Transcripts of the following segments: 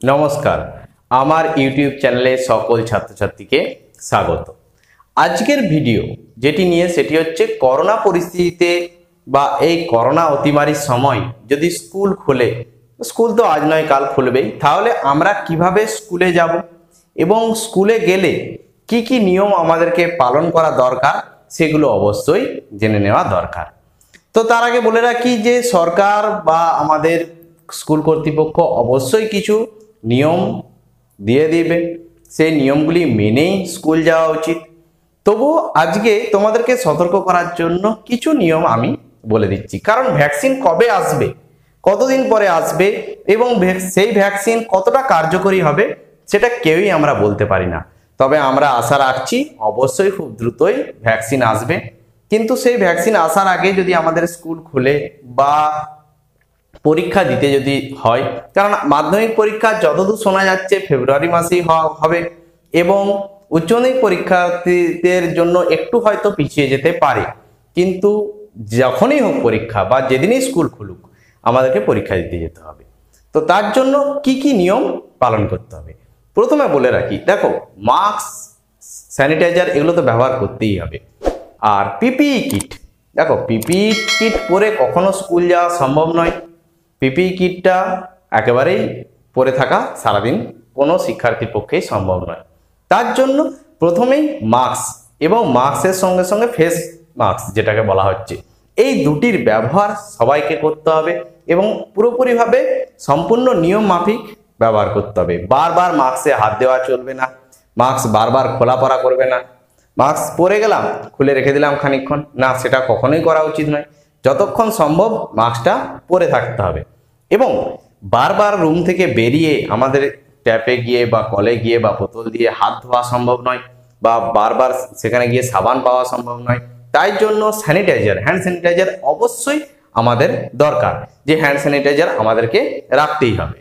নমস্কার, আমার ইউটিউব চ্যানেলে সকল ছাত্রছাত্রীকে স্বাগত। আজকের ভিডিও যেটি নিয়ে সেটি হচ্ছে করোনা পরিস্থিতিতে বা এই করোনা অতিমারির সময় যদি স্কুল খোলে, স্কুল তো আজ নয় কাল খুলবেই, তাহলে আমরা কিভাবে স্কুলে যাব এবং স্কুলে গেলে কি কি নিয়ম আমাদেরকে পালন করা দরকার সেগুলো অবশ্যই জেনে নেওয়া দরকার। তো তার আগে বলে রাখি যে সরকার বা আমাদের স্কুল কর্তৃপক্ষ অবশ্যই কিছু নিয়ম দিয়ে দিবে, সেই নিয়মগুলি মেনেই স্কুল যাওয়া উচিত। তবুও আজকে তোমাদেরকে সতর্ক করার জন্য কিছু নিয়ম আমি বলে দিচ্ছি, কারণ ভ্যাকসিন কবে আসবে, কতদিন পরে আসবে এবং সেই ভ্যাকসিন কতটা কার্যকরী হবে সেটা কেউই আমরা বলতে পারি না। তবে আমরা আশা রাখছি অবশ্যই খুব দ্রুতই ভ্যাকসিন আসবে। কিন্তু সেই ভ্যাকসিন আসার আগে যদি আমাদের স্কুল খুলে বা পরীক্ষা দিতে যদি হয়, কারণ মাধ্যমিক পরীক্ষা যতদূর শোনা যাচ্ছে ফেব্রুয়ারি মাসেই হবে এবং উচ্চ মাধ্যমিক পরীক্ষার্থীদের জন্য একটু হয়তো পিছিয়ে যেতে পারে, কিন্তু যখনই হোক পরীক্ষা বা যেদিনই স্কুল খুলুক আমাদেরকে পরীক্ষা দিতে যেতে হবে। তো তার জন্য কি কি নিয়ম পালন করতে হবে প্রথমে বলে রাখি। দেখো, মাস্ক, স্যানিটাইজার এগুলো তো ব্যবহার করতেই হবে। আর পিপিই কিট, দেখো পিপিই কিট পরে কখনো স্কুল যাওয়া সম্ভব নয়। পিপিই কিটটা একেবারেই পরে থাকা সারাদিন কোনো শিক্ষার্থীর পক্ষেই সম্ভব নয়। তার জন্য প্রথমেই মাস্ক এবং মাস্কের সঙ্গে সঙ্গে ফেস মাস্ক যেটাকে বলা হচ্ছে, এই দুটির ব্যবহার সবাইকে করতে হবে এবং পুরোপুরিভাবে সম্পূর্ণ নিয়ম মাফিক ব্যবহার করতে হবে। বারবার মাস্কে হাত দেওয়া চলবে না, মাস্ক বারবার খোলা পরা করবে না। মাস্ক পরে গেলাম খুলে রেখে দিলাম খানিকক্ষণ, না, সেটা কখনোই করা উচিত নয়। যতক্ষণ সম্ভব মাস্কটা পরে থাকতে হবে এবং বারবার রুম থেকে বেরিয়ে আমাদের ট্যাপে গিয়ে বা কলে গিয়ে বা বোতল দিয়ে হাত ধোয়া সম্ভব নয় বা বারবার সেখানে গিয়ে সাবান পাওয়া সম্ভব নয়। তাই জন্য স্যানিটাইজার, হ্যান্ড স্যানিটাইজার অবশ্যই আমাদের দরকার, যে হ্যান্ড স্যানিটাইজার আমাদেরকে রাখতেই হবে।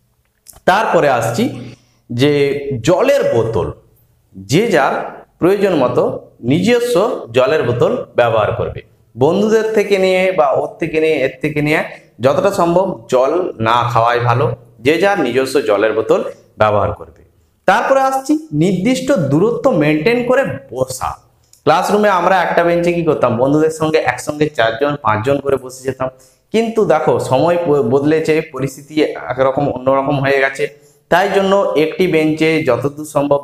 তারপরে আসছি যে জলের বোতল, যে যার প্রয়োজন মতো নিজস্ব জলের বোতল ব্যবহার করবে। বন্ধুদের থেকে নিয়ে বা ওর থেকে নিয়ে এর থেকে নিয়ে যতটা সম্ভব জল না খাওয়াই ভালো, যে যার নিজস্ব জলের বোতল ব্যবহার করবে। তারপরে আসছি নির্দিষ্ট দূরত্ব মেনটেন করে বসা। ক্লাসরুমে আমরা একটা বেঞ্চে কি করতাম, বন্ধুদের সঙ্গে একসঙ্গে 4জন 5জন করে বসে যেতাম, কিন্তু দেখো সময় বদলেছে, পরিস্থিতি একরকম অন্যরকম হয়ে গেছে। তাই জন্য একটি বেঞ্চে যতদূর সম্ভব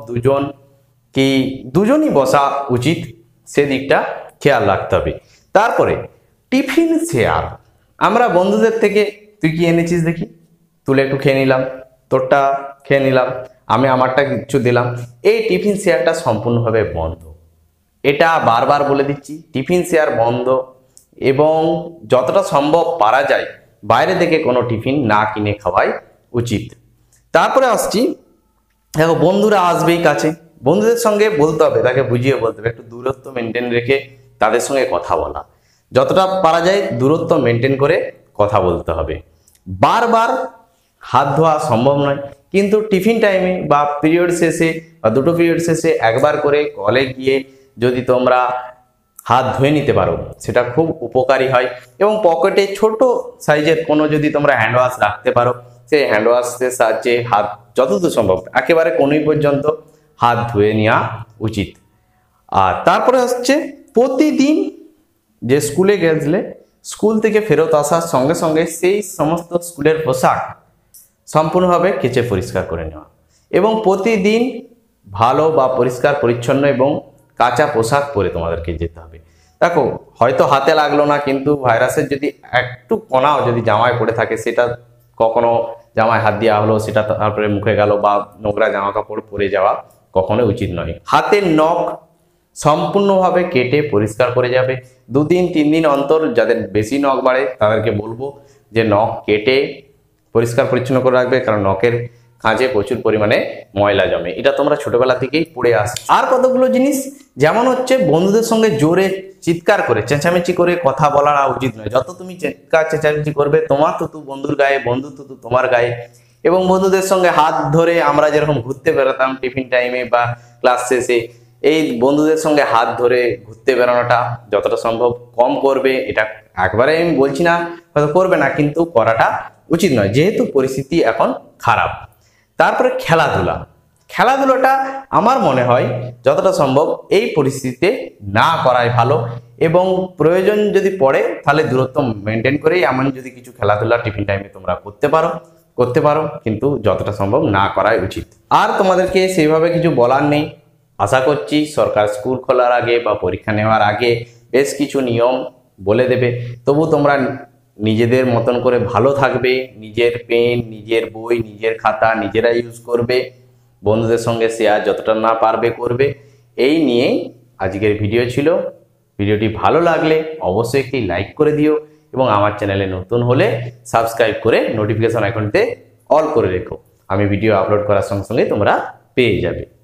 দুজনই বসা উচিত, সেদিকটা খেয়াল রাখতে হবে। তারপরে টিফিন শেয়ার, আমরা বন্ধুদের থেকে তুই কি এনেছিস দেখি, তুলে একটু খেয়ে নিলাম, তোরটা খেয়ে নিলাম, আমি আমারটা কিছু দিলাম, এই টিফিন শেয়ারটা সম্পূর্ণভাবে বন্ধ। এটা বারবার বলে দিচ্ছি, টিফিন শেয়ার বন্ধ এবং যতটা সম্ভব পারা যায় বাইরে থেকে কোনো টিফিন না কিনে খাওয়াই উচিত। তারপরে আসছি, দেখো বন্ধুরা আসবেই কাছে, বন্ধুদের সঙ্গে বলতে হবে, তাকে বুঝিয়ে বলতে হবে, একটু দূরত্ব মেনটেন রেখে তাদের সঙ্গে কথা বলা, যতটা পারা যায় দূরত্ব মেনটেন করে কথা বলতে হবে। বারবার হাত ধোয়া সম্ভব নয়, কিন্তু টিফিন টাইমে বা পিরিয়ড শেষে বা দুটো পিরিয়ড শেষে একবার করে কলে গিয়ে যদি তোমরা হাত ধুয়ে নিতে পারো সেটা খুব উপকারী হয়। এবং পকেটে ছোট সাইজের কোনো যদি তোমরা হ্যান্ড ওয়াশ রাখতে পারো, সেই হ্যান্ড ওয়াশের সাহায্যে হাত যতদূর সম্ভব একেবারে কোনোই পর্যন্ত হাত ধুয়ে নেওয়া উচিত। আর তারপরে হচ্ছে প্রতিদিন যে স্কুলে গেলে স্কুল থেকে ফেরত আসার সঙ্গে সঙ্গে সেই সমস্ত স্কুলের পোশাক সম্পূর্ণভাবে কেচে পরিষ্কার করে নেওয়া এবং প্রতিদিন ভালো বা পরিষ্কার পরিচ্ছন্ন এবং কাঁচা পোশাক পরে তোমাদেরকে যেতে হবে। দেখো হয়তো হাতে লাগলো না, কিন্তু ভাইরাসের যদি একটু কণাও যদি জামায় পড়ে থাকে, সেটা কখনো জামায় হাত দেওয়া হলো সেটা তারপরে মুখে গেল বা নোংরা জামা কাপড় পরে যাওয়া কখনোই উচিত নয়। হাতের নখ সম্পূর্ণভাবে কেটে পরিষ্কার করে যাবে। 2 দিন 3 দিন অন্তর যাদের বেশি নখ বাড়ে তাদেরকে বলবো যে নখ কেটে পরিষ্কার পরিচ্ছন্ন করে রাখবে, কারণ নখের কাঁচে প্রচুর পরিমাণে ময়লা জমে, এটা তোমরা ছোটবেলা থেকেই পড়ে আসো। আর কতগুলো জিনিস, যেমন হচ্ছে বন্ধুদের সঙ্গে জোরে চিৎকার করে চেঁচামেচি করে কথা বলা উচিত নয়। যত তুমি চিৎকার চেঁচামেচি করবে তোমার তো বন্ধুর গায়ে, বন্ধু তো তোমার গায়ে। এবং বন্ধুদের সঙ্গে হাত ধরে আমরা যেরকম ঘুরতে বেরোতাম টিফিন টাইমে বা ক্লাস শেষে, এই বন্ধুদের সঙ্গে হাত ধরে ঘুরতে বেরোনোটা যতটা সম্ভব কম করবে। এটা একবারে আমি বলছি না হয়তো করবে না, কিন্তু করাটা উচিত নয় যেহেতু পরিস্থিতি এখন খারাপ। তারপরে খেলাধুলা। খেলাধুলাটা আমার মনে হয় যতটা সম্ভব এই পরিস্থিতিতে না করাই ভালো, এবং প্রয়োজন যদি পড়ে তাহলে দূরত্ব মেনটেন করেই এমন যদি কিছু খেলাধুলা টিফিন টাইমে তোমরা করতে পারো, কিন্তু যতটা সম্ভব না করাই উচিত। আর তোমাদেরকে সেইভাবে কিছু বলার নেই। আশা করছি সরকার স্কুল খোলার আগে বা পরীক্ষা নেওয়ার আগে বেশ কিছু নিয়ম বলে দেবে। তবু তোমরা নিজেদের মতন করে ভালো থাকবে, নিজের পেন, নিজের বই, নিজের খাতা নিজেরা ইউজ করবে, বন্ধুদের সঙ্গে শেয়ার যতটা না পারবে করবে। এই নিয়েই আজকের ভিডিও ছিল। ভিডিওটি ভালো লাগলে অবশ্যই একটি লাইক করে দিও, এবং আমার চ্যানেলে নতুন হলে সাবস্ক্রাইব করে নোটিফিকেশন আইকনটিতে অল করে রেখো। আমি ভিডিও আপলোড করার সঙ্গে সঙ্গে তোমরা পেয়ে যাবে।